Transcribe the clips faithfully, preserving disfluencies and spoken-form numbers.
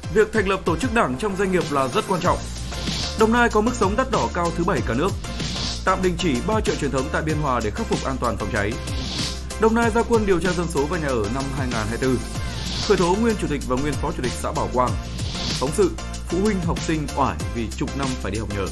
Việc thành lập tổ chức đảng trong doanh nghiệp là rất quan trọng. Đồng Nai có mức sống đắt đỏ cao thứ bảy cả nước. Tạm đình chỉ ba chợ truyền thống tại Biên Hòa để khắc phục an toàn phòng cháy. Đồng Nai ra quân điều tra dân số và nhà ở năm hai nghìn không trăm hai mươi tư. Khởi tố nguyên chủ tịch và nguyên phó chủ tịch xã Bảo Quang. Phóng sự phụ huynh học sinh oải vì chục năm phải đi học nhờ.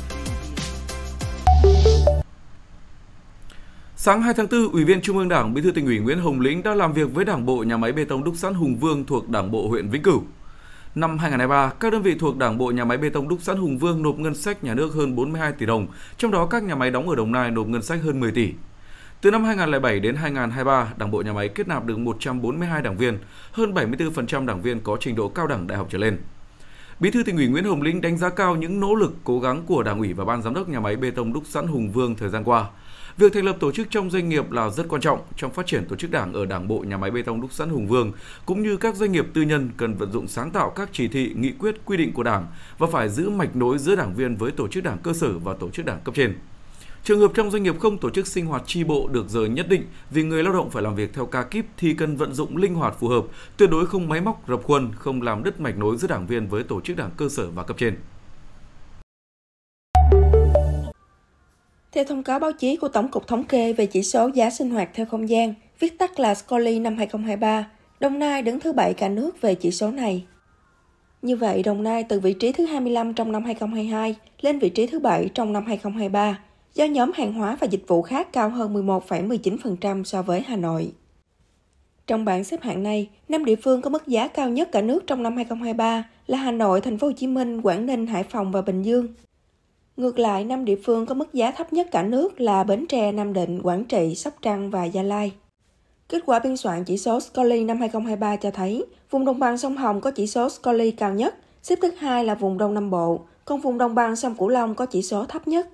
Sáng hai tháng tư, Ủy viên Trung ương Đảng, Bí thư Tỉnh ủy Nguyễn Hồng Lĩnh đã làm việc với Đảng bộ nhà máy bê tông đúc sẵn Hùng Vương thuộc Đảng bộ huyện Vĩnh Cửu. Năm hai nghìn không trăm hai mươi ba, các đơn vị thuộc Đảng bộ nhà máy bê tông đúc sẵn Hùng Vương nộp ngân sách nhà nước hơn bốn mươi hai tỷ đồng, trong đó các nhà máy đóng ở Đồng Nai nộp ngân sách hơn mười tỷ. Từ năm hai nghìn không trăm lẻ bảy đến hai nghìn không trăm hai mươi ba, Đảng bộ nhà máy kết nạp được một trăm bốn mươi hai đảng viên, hơn bảy mươi tư phần trăm đảng viên có trình độ cao đẳng đại học trở lên. Bí thư Tỉnh ủy Nguyễn Hồng Lĩnh đánh giá cao những nỗ lực, cố gắng của Đảng ủy và Ban giám đốc nhà máy bê tông đúc sẵn Hùng Vương thời gian qua. Việc thành lập tổ chức trong doanh nghiệp là rất quan trọng trong phát triển tổ chức đảng ở Đảng bộ nhà máy bê tông đúc sẵn Hùng Vương, cũng như các doanh nghiệp tư nhân cần vận dụng sáng tạo các chỉ thị, nghị quyết, quy định của Đảng và phải giữ mạch nối giữa đảng viên với tổ chức đảng cơ sở và tổ chức đảng cấp trên. Trường hợp trong doanh nghiệp không tổ chức sinh hoạt chi bộ được giờ nhất định vì người lao động phải làm việc theo ca kíp thì cần vận dụng linh hoạt phù hợp, tuyệt đối không máy móc rập khuôn, không làm đứt mạch nối giữa đảng viên với tổ chức đảng cơ sở và cấp trên. Theo thông cáo báo chí của Tổng cục Thống kê về chỉ số giá sinh hoạt theo không gian, viết tắt là Scoly năm hai nghìn không trăm hai mươi ba, Đồng Nai đứng thứ bảy cả nước về chỉ số này. Như vậy, Đồng Nai từ vị trí thứ hai mươi lăm trong năm hai nghìn không trăm hai mươi hai lên vị trí thứ bảy trong năm hai nghìn không trăm hai mươi ba, do nhóm hàng hóa và dịch vụ khác cao hơn mười một phẩy mười chín phần trăm so với Hà Nội. Trong bảng xếp hạng này, năm địa phương có mức giá cao nhất cả nước trong năm hai nghìn không trăm hai mươi ba là Hà Nội, Thành phố Hồ Chí Minh, Quảng Ninh, Hải Phòng và Bình Dương. Ngược lại, năm địa phương có mức giá thấp nhất cả nước là Bến Tre, Nam Định, Quảng Trị, Sóc Trăng và Gia Lai. Kết quả biên soạn chỉ số Scoly năm hai nghìn không trăm hai mươi ba cho thấy, vùng đồng bằng sông Hồng có chỉ số Scoly cao nhất, xếp thứ hai là vùng Đông Nam Bộ, còn vùng đồng bằng sông Cửu Long có chỉ số thấp nhất.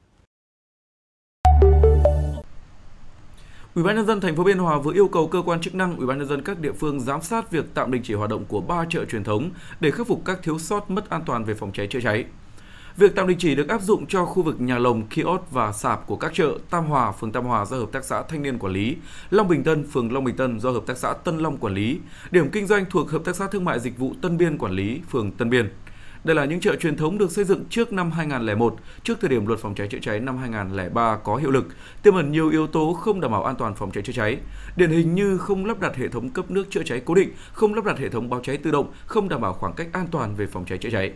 Ủy ban nhân dân thành phố Biên Hòa vừa yêu cầu cơ quan chức năng, Ủy ban nhân dân các địa phương giám sát việc tạm đình chỉ hoạt động của ba chợ truyền thống để khắc phục các thiếu sót mất an toàn về phòng cháy chữa cháy. Việc tạm đình chỉ được áp dụng cho khu vực nhà lồng, kiosk và sạp của các chợ Tam Hòa, phường Tam Hòa do Hợp tác xã Thanh niên quản lý, Long Bình Tân, phường Long Bình Tân do Hợp tác xã Tân Long quản lý, điểm kinh doanh thuộc Hợp tác xã Thương mại Dịch vụ Tân Biên quản lý, phường Tân Biên. Đây là những chợ truyền thống được xây dựng trước năm hai nghìn không trăm lẻ một, trước thời điểm luật phòng cháy chữa cháy năm hai nghìn không trăm lẻ ba có hiệu lực, tiềm ẩn nhiều yếu tố không đảm bảo an toàn phòng cháy chữa cháy. Điển hình như không lắp đặt hệ thống cấp nước chữa cháy cố định, không lắp đặt hệ thống báo cháy tự động, không đảm bảo khoảng cách an toàn về phòng cháy chữa cháy.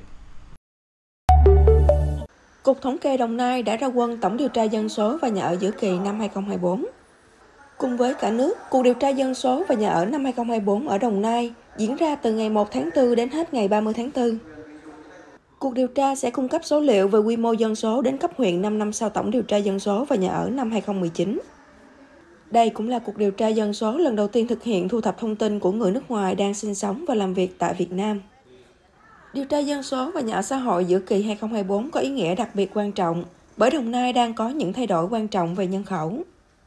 Cục Thống kê Đồng Nai đã ra quân tổng điều tra dân số và nhà ở giữa kỳ năm hai nghìn không trăm hai mươi tư. Cùng với cả nước, cuộc điều tra dân số và nhà ở năm hai nghìn không trăm hai mươi tư ở Đồng Nai diễn ra từ ngày một tháng tư đến hết ngày ba mươi tháng tư. Cuộc điều tra sẽ cung cấp số liệu về quy mô dân số đến cấp huyện năm năm sau tổng điều tra dân số và nhà ở năm hai nghìn không trăm mười chín. Đây cũng là cuộc điều tra dân số lần đầu tiên thực hiện thu thập thông tin của người nước ngoài đang sinh sống và làm việc tại Việt Nam. Điều tra dân số và nhà ở xã hội giữa kỳ hai nghìn không trăm hai mươi tư có ý nghĩa đặc biệt quan trọng bởi Đồng Nai đang có những thay đổi quan trọng về nhân khẩu.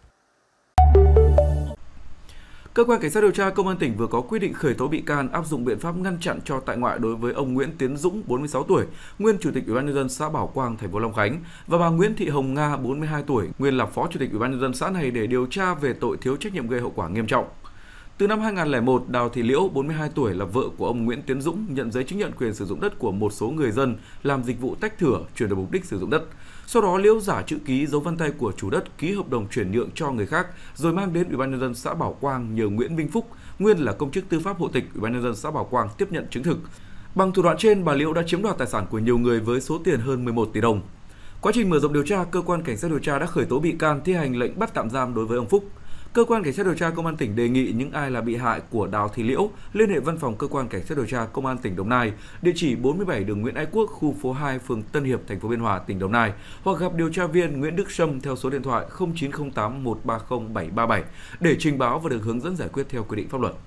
Cơ quan Cảnh sát điều tra Công an tỉnh vừa có quyết định khởi tố bị can áp dụng biện pháp ngăn chặn cho tại ngoại đối với ông Nguyễn Tiến Dũng, bốn mươi sáu tuổi, nguyên Chủ tịch Ủy ban nhân dân xã Bảo Quang, thành phố Long Khánh và bà Nguyễn Thị Hồng Nga, bốn mươi hai tuổi, nguyên là Phó Chủ tịch Ủy ban nhân dân xã này để điều tra về tội thiếu trách nhiệm gây hậu quả nghiêm trọng. Từ năm hai nghìn không trăm lẻ một, Đào Thị Liễu, bốn mươi hai tuổi, là vợ của ông Nguyễn Tiến Dũng, nhận giấy chứng nhận quyền sử dụng đất của một số người dân làm dịch vụ tách thửa, chuyển đổi mục đích sử dụng đất. Sau đó, Liễu giả chữ ký, dấu vân tay của chủ đất, ký hợp đồng chuyển nhượng cho người khác, rồi mang đến Ủy ban nhân dân xã Bảo Quang nhờ Nguyễn Minh Phúc, nguyên là công chức tư pháp hộ tịch Ủy ban nhân dân xã Bảo Quang tiếp nhận chứng thực. Bằng thủ đoạn trên, bà Liễu đã chiếm đoạt tài sản của nhiều người với số tiền hơn mười một tỷ đồng. Quá trình mở rộng điều tra, cơ quan Cảnh sát điều tra đã khởi tố bị can, thi hành lệnh bắt tạm giam đối với ông Phúc. Cơ quan Cảnh sát điều tra Công an tỉnh đề nghị những ai là bị hại của Đào Thị Liễu liên hệ văn phòng Cơ quan Cảnh sát điều tra Công an tỉnh Đồng Nai, địa chỉ bốn mươi bảy đường Nguyễn Ái Quốc, khu phố hai, phường Tân Hiệp, thành phố Biên Hòa, tỉnh Đồng Nai, hoặc gặp điều tra viên Nguyễn Đức Sâm theo số điện thoại không chín không tám một ba không bảy ba bảy để trình báo và được hướng dẫn giải quyết theo quy định pháp luật.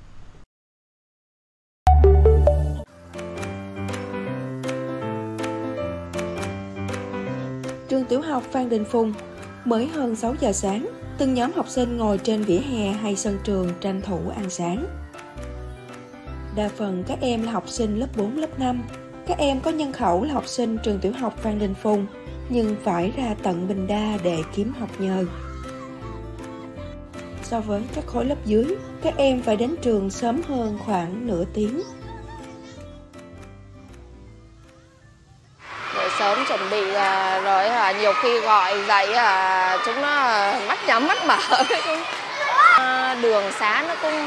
Trường tiểu học Phan Đình Phùng, mới hơn sáu giờ sáng, từng nhóm học sinh ngồi trên vỉa hè hay sân trường tranh thủ ăn sáng. Đa phần các em là học sinh lớp bốn, lớp năm. Các em có nhân khẩu là học sinh trường tiểu học Phan Đình Phùng, nhưng phải ra tận Bình Đa để kiếm học nhờ. So với các khối lớp dưới, các em phải đến trường sớm hơn khoảng nửa tiếng. là nhiều khi gọi dậy à, chúng nó mắt nhắm mắt mở. À, đường xá nó cũng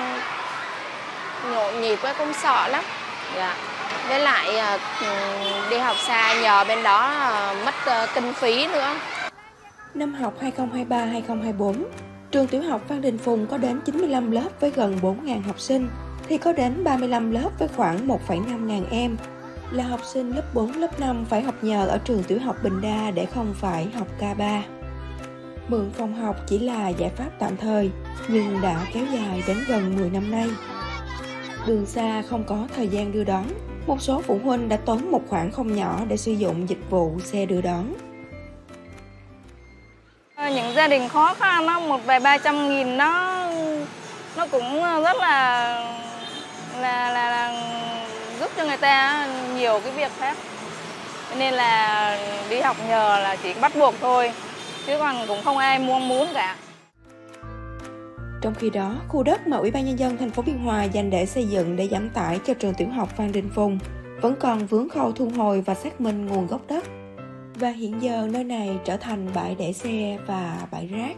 nhộn nhịp với cũng sợ lắm. Dạ. Với lại à, đi học xa nhờ bên đó à, mất à, kinh phí nữa. Năm học hai không hai ba hai không hai bốn, trường tiểu học Phan Đình Phùng có đến chín mươi lăm lớp với gần bốn nghìn học sinh, thì có đến ba mươi lăm lớp với khoảng một phẩy năm ngàn em là học sinh lớp bốn, lớp năm phải học nhờ ở trường tiểu học Bình Đa để không phải học ca ba. Mượn phòng học chỉ là giải pháp tạm thời, nhưng đã kéo dài đến gần mười năm nay. Đường xa không có thời gian đưa đón, một số phụ huynh đã tốn một khoản không nhỏ để sử dụng dịch vụ xe đưa đón. Những gia đình khó khăn, nó một vài ba trăm nghìn nó nó cũng rất là là, là, là giúp cho người ta nhiều cái việc khác. Nên là đi học nhờ là chỉ bắt buộc thôi, chứ còn cũng không ai muốn muốn cả. Trong khi đó, khu đất mà Ủy ban Nhân dân thành phố Biên Hòa dành để xây dựng để giảm tải cho trường tiểu học Phan Đình Phùng vẫn còn vướng khâu thu hồi và xác minh nguồn gốc đất. Và hiện giờ nơi này trở thành bãi để xe và bãi rác.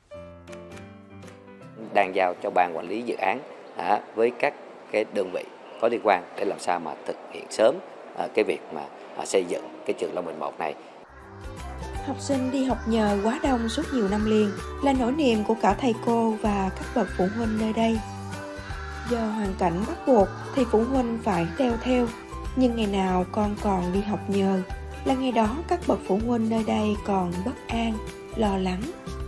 Đang giao cho ban quản lý dự án à, với các cái đơn vị có liên quan để làm sao mà thực hiện sớm à, cái việc mà à, xây dựng cái trường Long Bình một này. Học sinh đi học nhờ quá đông suốt nhiều năm liền là nỗi niềm của cả thầy cô và các bậc phụ huynh nơi đây. Do hoàn cảnh bắt buộc thì phụ huynh phải theo theo, nhưng ngày nào con còn đi học nhờ là ngày đó các bậc phụ huynh nơi đây còn bất an, lo lắng.